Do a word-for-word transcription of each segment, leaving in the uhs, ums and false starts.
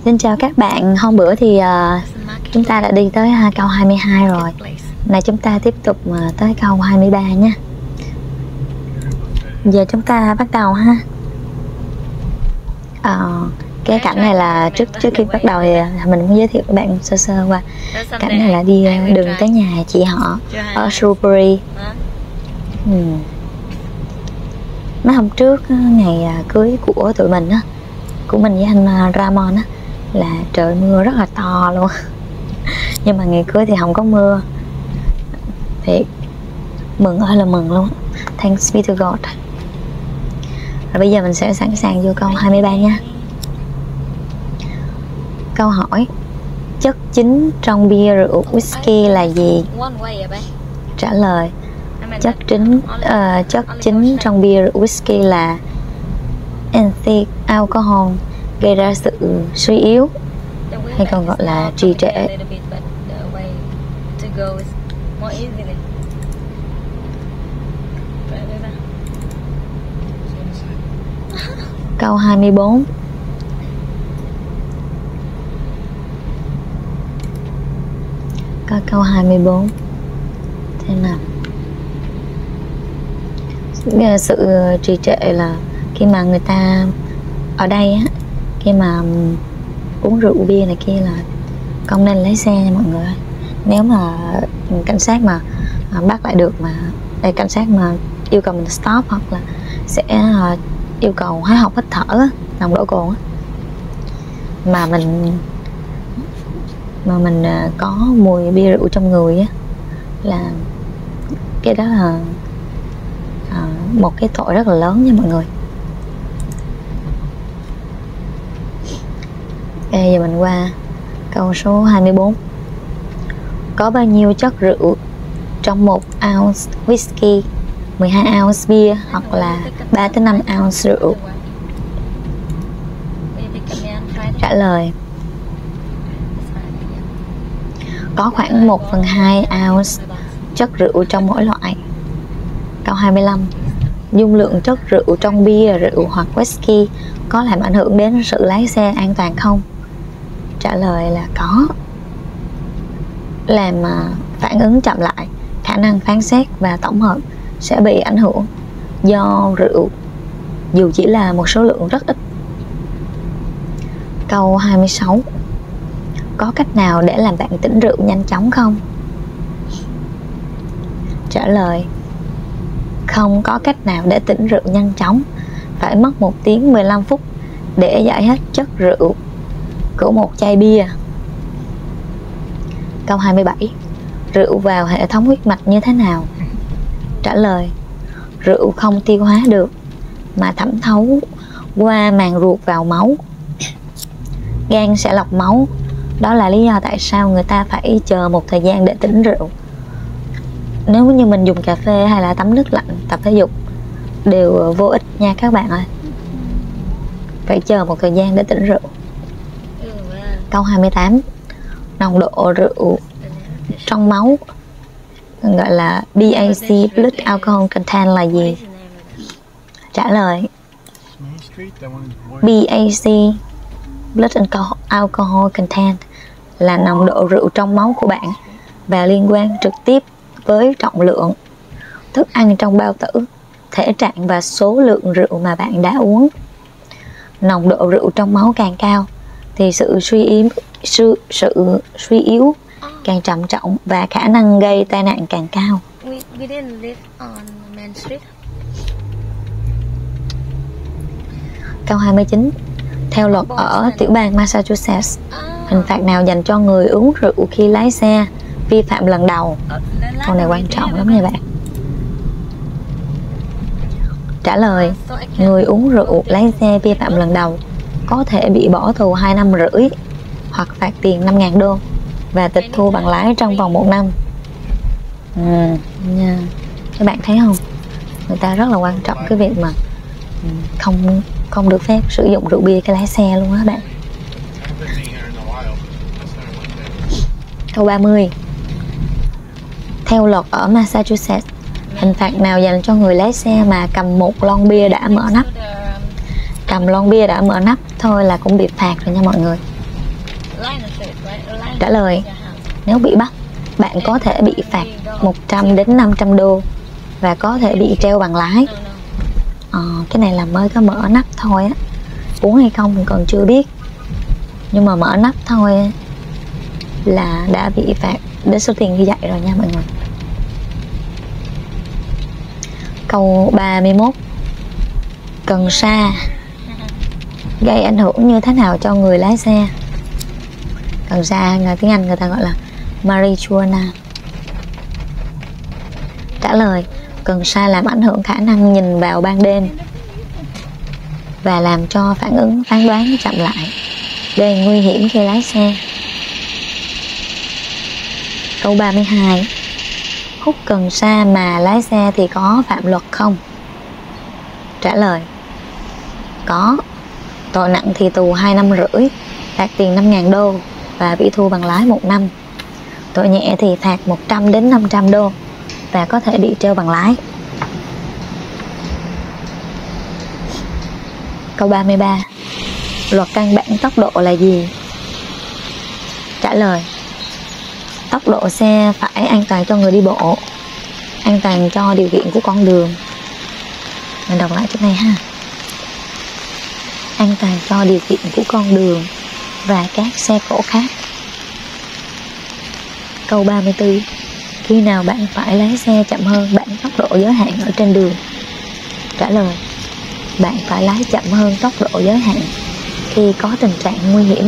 Xin chào các bạn, hôm bữa thì uh, chúng ta đã đi tới uh, câu hai mươi hai rồi. Này chúng ta tiếp tục uh, tới câu hai mươi ba nha. Giờ chúng ta bắt đầu ha. Uh, cái cảnh này là trước trước khi bắt đầu thì mình muốn giới thiệu các bạn sơ sơ qua. Cảnh này là đi uh, đường tới nhà chị họ ở Shrewsbury. Ừ. Mấy hôm trước ngày uh, cưới của tụi mình á, của mình với anh uh, Ramon á, là trời mưa rất là to luôn. Nhưng mà ngày cưới thì không có mưa. Thiệt mừng ơi là mừng luôn. Thanks be to God. Rồi bây giờ mình sẽ sẵn sàng vô câu hai mươi ba nha. Câu hỏi: chất chính trong bia rượu whisky là gì? Trả lời: chất chính uh, chất chính trong bia rượu whisky là ethyl alcohol, gây ra sự suy yếu hay còn gọi là trì trệ. Câu hai mươi bốn. Có câu hai mươi bốn thế nào? Sự trì trệ là khi mà người ta ở đây á, khi mà uống rượu bia này kia là không nên lái xe nha mọi người. Nếu mà cảnh sát mà bắt lại được, mà đây cảnh sát mà yêu cầu mình stop hoặc là sẽ yêu cầu hóa học hít thở nồng độ cồn á, mà mình mà mình có mùi bia rượu trong người á, là cái đó là à, một cái tội rất là lớn nha mọi người. Bây giờ mình qua câu số hai mươi bốn. Có bao nhiêu chất rượu trong một ounce whisky, mười hai ounce bia hoặc là ba tới năm ounce rượu? Trả lời: có khoảng một phần hai ounce chất rượu trong mỗi loại. Câu hai mươi lăm. Dung lượng chất rượu trong bia, rượu hoặc whisky có làm ảnh hưởng đến sự lái xe an toàn không? Trả lời là có. Làm phản ứng chậm lại, khả năng phán xét và tổng hợp sẽ bị ảnh hưởng do rượu, dù chỉ là một số lượng rất ít. Câu hai mươi sáu. Có cách nào để làm bạn tỉnh rượu nhanh chóng không? Trả lời: không có cách nào để tỉnh rượu nhanh chóng. Phải mất một tiếng mười lăm phút để giải hết chất rượu của một chai bia. Câu hai mươi bảy. Rượu vào hệ thống huyết mạch như thế nào? Trả lời: rượu không tiêu hóa được mà thẩm thấu qua màng ruột vào máu. Gan sẽ lọc máu. Đó là lý do tại sao người ta phải chờ một thời gian để tỉnh rượu. Nếu như mình dùng cà phê hay là tắm nước lạnh, tập thể dục đều vô ích nha các bạn ơi. Phải chờ một thời gian để tỉnh rượu. Câu hai mươi tám. Nồng độ rượu trong máu gọi là bê a xê, blood alcohol content là gì? Trả lời: bê a xê, blood alcohol content là nồng độ rượu trong máu của bạn và liên quan trực tiếp với trọng lượng, thức ăn trong bao tử, thể trạng và số lượng rượu mà bạn đã uống. Nồng độ rượu trong máu càng cao thì sự suy yếu sự, sự suy yếu càng trầm trọng và khả năng gây tai nạn càng cao. We, we didn't live on Main Street. Câu hai mươi chín. Theo luật ở tiểu bang Massachusetts, hình phạt nào dành cho người uống rượu khi lái xe vi phạm lần đầu? Câu này quan trọng lắm nha bạn. Trả lời: người uống rượu lái xe vi phạm lần đầu có thể bị bỏ tù hai năm rưỡi hoặc phạt tiền năm ngàn đô và tịch thu bằng lái trong vòng một năm. Ừ, nha. Các bạn thấy không? Người ta rất là quan trọng cái việc mà không không được phép sử dụng rượu bia cái lái xe luôn á bạn. Câu ba mươi. Theo luật ở Massachusetts, hình phạt nào dành cho người lái xe mà cầm một lon bia đã mở nắp? Cầm lon bia đã mở nắp thôi là cũng bị phạt rồi nha mọi người. Trả lời, nếu bị bắt, bạn có thể bị phạt một trăm đến năm trăm đô và có thể bị treo bằng lái. Ờ, cái này là mới có mở nắp thôi á, uống hay không mình còn chưa biết, nhưng mà mở nắp thôi là đã bị phạt đến số tiền như vậy rồi nha mọi người. Câu ba mươi mốt. Cần sa gây ảnh hưởng như thế nào cho người lái xe? Cần sa người tiếng Anh người ta gọi là marijuana. Trả lời, cần sa làm ảnh hưởng khả năng nhìn vào ban đêm và làm cho phản ứng phán đoán chậm lại, gây nguy hiểm khi lái xe. Câu ba mươi hai. Hút cần sa mà lái xe thì có phạm luật không? Trả lời, có. Tội nặng thì tù hai năm rưỡi, phạt tiền năm ngàn đô và bị thu bằng lái một năm. Tội nhẹ thì phạt một trăm đến năm trăm đô và có thể bị treo bằng lái. Câu ba mươi ba. Luật căn bản tốc độ là gì? Trả lời, tốc độ xe phải an toàn cho người đi bộ, an toàn cho điều kiện của con đường. Mình đọc lại chỗ này ha. An toàn cho điều kiện của con đường và các xe cộ khác. Câu ba mươi tư. Khi nào bạn phải lái xe chậm hơn bản tốc độ giới hạn ở trên đường? Trả lời, bạn phải lái chậm hơn tốc độ giới hạn khi có tình trạng nguy hiểm.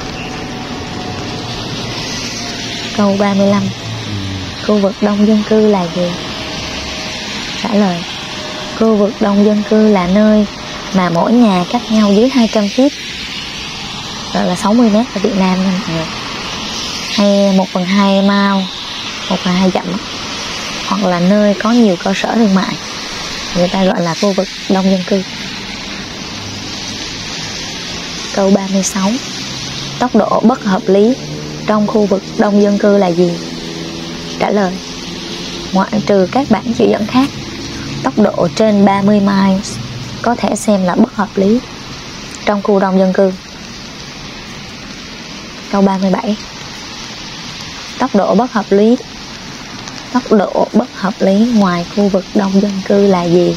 Câu ba mươi lăm. Khu vực đông dân cư là gì? Trả lời, khu vực đông dân cư là nơi mà mỗi nhà cách nhau dưới hai trăm feet, gọi là sáu mươi mét ở Việt Nam nha mọi người, hay một phần hai mile, một phần hai dặm, hoặc là nơi có nhiều cơ sở thương mại, người ta gọi là khu vực đông dân cư. Câu ba mươi sáu. Tốc độ bất hợp lý trong khu vực đông dân cư là gì? Trả lời, ngoại trừ các bảng chỉ dẫn khác, tốc độ trên ba mươi miles có thể xem là bất hợp lý trong khu đông dân cư. Câu ba mươi bảy. Tốc độ bất hợp lý Tốc độ bất hợp lý ngoài khu vực đông dân cư là gì?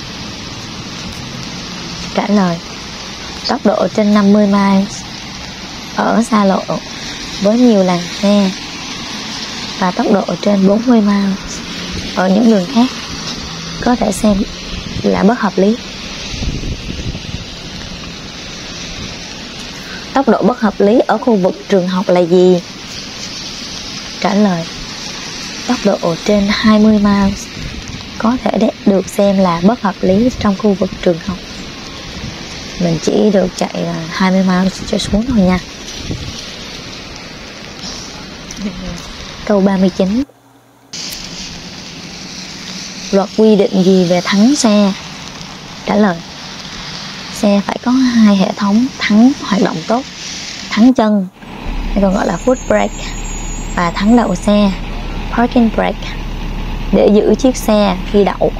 Trả lời, tốc độ trên năm mươi miles ở xa lộ với nhiều làn xe và tốc độ trên bốn mươi miles ở những đường khác có thể xem là bất hợp lý. Tốc độ bất hợp lý ở khu vực trường học là gì? Trả lời, tốc độ trên hai mươi miles có thể được xem là bất hợp lý trong khu vực trường học. Mình chỉ được chạy là hai mươi miles trở xuống thôi nha. Câu ba mươi chín. Luật quy định gì về thắng xe? Trả lời, xe phải có hai hệ thống thắng hoạt động tốt, thắng chân hay còn gọi là foot brake và thắng đậu xe, parking brake, để giữ chiếc xe khi đậu.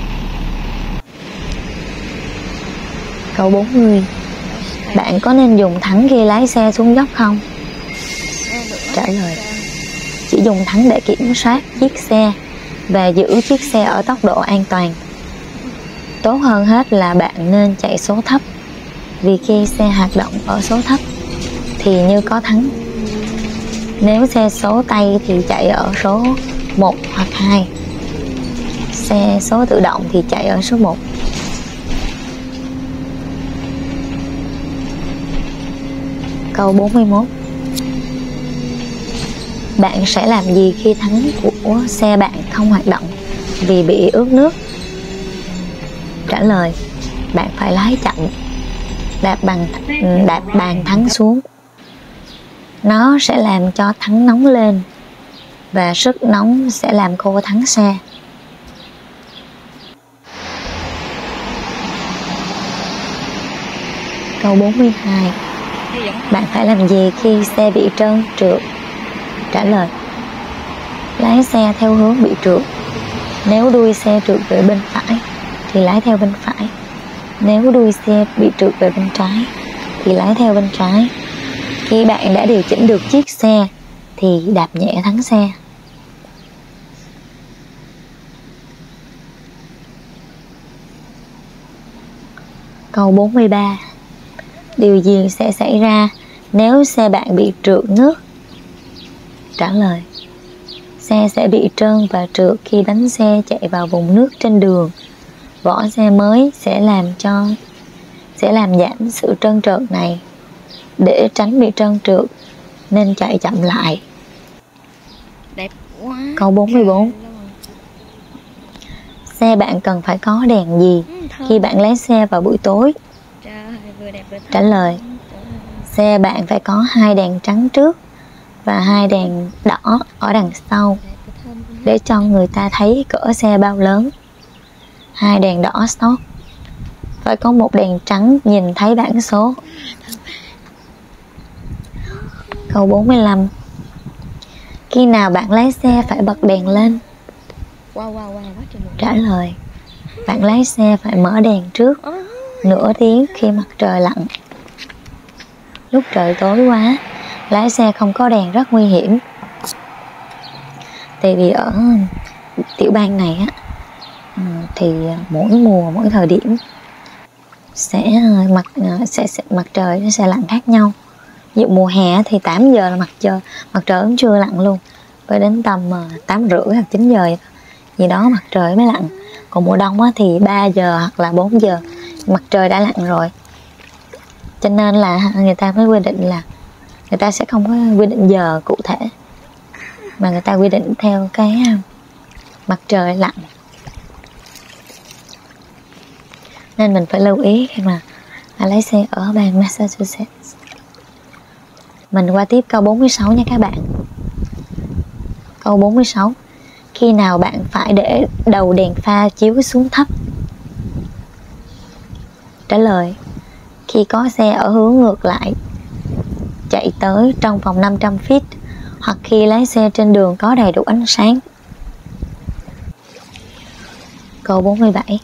Câu bốn mươi. Bạn có nên dùng thắng khi lái xe xuống dốc không? Trả lời, chỉ dùng thắng để kiểm soát chiếc xe và giữ chiếc xe ở tốc độ an toàn. Tốt hơn hết là bạn nên chạy số thấp, vì khi xe hoạt động ở số thấp thì như có thắng. Nếu xe số tay thì chạy ở số một hoặc hai, xe số tự động thì chạy ở số một. Câu bốn mươi mốt. Bạn sẽ làm gì khi thắng của xe bạn không hoạt động vì bị ướt nước? Trả lời, bạn phải lái chậm, đạp bằng đạp bàn thắng xuống. Nó sẽ làm cho thắng nóng lên và sức nóng sẽ làm khô thắng xe. Câu bốn mươi hai. Bạn phải làm gì khi xe bị trơn trượt? Trả lời, lái xe theo hướng bị trượt. Nếu đuôi xe trượt về bên phải thì lái theo bên phải. Nếu đuôi xe bị trượt về bên trái thì lái theo bên trái. Khi bạn đã điều chỉnh được chiếc xe thì đạp nhẹ thắng xe. Câu bốn mươi ba. Điều gì sẽ xảy ra nếu xe bạn bị trượt nước? Trả lời: xe sẽ bị trơn và trượt khi bánh xe chạy vào vùng nước trên đường. Vỏ xe mới sẽ làm cho sẽ làm giảm sự trơn trượt này. Để tránh bị trơn trượt nên chạy chậm lại. Đẹp quá. Câu bốn mươi bốn. Xe bạn cần phải có đèn gì khi bạn lái xe vào buổi tối? Trả lời: xe bạn phải có hai đèn trắng trước và hai đèn đỏ ở đằng sau để cho người ta thấy cỡ xe bao lớn. Hai đèn đỏ stop. Phải có một đèn trắng nhìn thấy bảng số. Câu bốn mươi lăm. Khi nào bạn lái xe phải bật đèn lên? Trả lời: bạn lái xe phải mở đèn trước nửa tiếng khi mặt trời lặn. Lúc trời tối quá, lái xe không có đèn rất nguy hiểm. Tại vì ở tiểu bang này á, thì mỗi mùa, mỗi thời điểm sẽ mặt sẽ, sẽ mặt trời nó sẽ lặn khác nhau. Ví dụ mùa hè thì tám giờ là mặt trời mặt trời cũng chưa lặn luôn, phải đến tầm tám rưỡi hoặc chín giờ gì đó mặt trời mới lặn. Còn mùa đông á, thì ba giờ hoặc là bốn giờ mặt trời đã lặn rồi. Cho nên là người ta mới quy định là người ta sẽ không có quy định giờ cụ thể, mà người ta quy định theo cái mặt trời lặn. Nên mình phải lưu ý khi mà lái xe ở bang Massachusetts. Mình qua tiếp câu bốn mươi sáu nha các bạn. Câu bốn mươi sáu. Khi nào bạn phải để đầu đèn pha chiếu xuống thấp? Trả lời: khi có xe ở hướng ngược lại chạy tới trong vòng năm trăm feet, hoặc khi lái xe trên đường có đầy đủ ánh sáng. Câu bốn mươi bảy.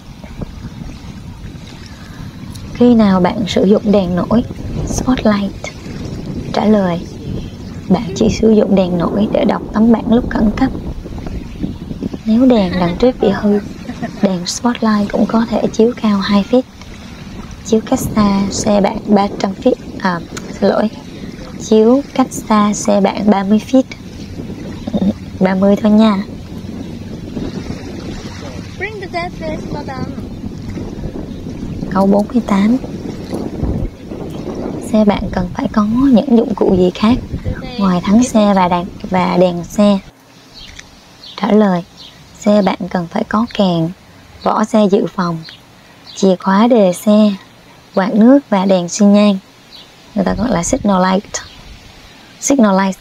Khi nào bạn sử dụng đèn nổi spotlight? Trả lời: bạn chỉ sử dụng đèn nổi để đọc tấm bảng lúc khẩn cấp. Nếu đèn đằng trước bị hư, đèn spotlight cũng có thể chiếu cao hai feet, chiếu cách xa xe bạn ba trăm feet. À, xin lỗi, chiếu cách xa xe bạn ba mươi feet. ba mươi thôi nha. Câu bốn mươi tám. Xe bạn cần phải có những dụng cụ gì khác ngoài thắng xe và đèn, và đèn xe? Trả lời: xe bạn cần phải có kèn, vỏ xe dự phòng, chìa khóa đề xe, quạt nước và đèn xi nhan. Người ta gọi là signal light. Signal light.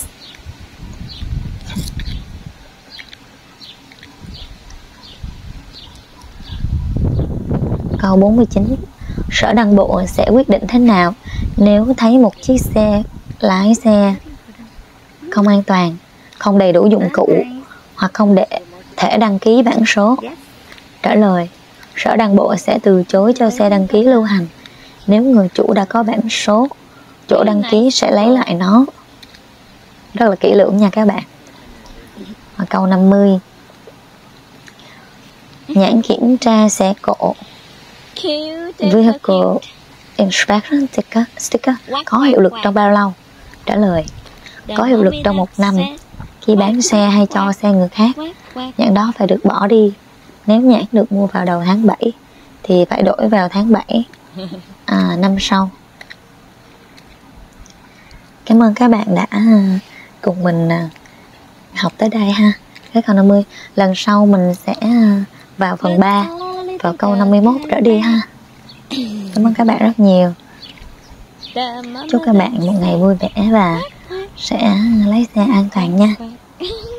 Câu bốn mươi chín. Sở đăng bộ sẽ quyết định thế nào nếu thấy một chiếc xe lái xe không an toàn, không đầy đủ dụng cụ hoặc không để thể đăng ký bản số? Trả lời: sở đăng bộ sẽ từ chối cho xe đăng ký lưu hành. Nếu người chủ đã có bản số, chỗ đăng ký sẽ lấy lại nó. Rất là kỹ lưỡng nha các bạn. Và câu năm mươi. Nhãn kiểm tra xe cộ Vehicle Inspection sticker, sticker có hiệu lực trong bao lâu? Trả lời: có hiệu lực trong một năm. Khi bán xe hay cho xe người khác, nhãn đó phải được bỏ đi. Nếu nhãn được mua vào đầu tháng bảy thì phải đổi vào tháng bảy à, năm sau. Cảm ơn các bạn đã cùng mình học tới đây ha. Cái câu năm mươi. Lần sau mình sẽ vào phần ba, vào câu năm mươi mốt trở đi ha. Cảm ơn các bạn rất nhiều. Chúc các bạn một ngày vui vẻ và sẽ lái xe an toàn nha.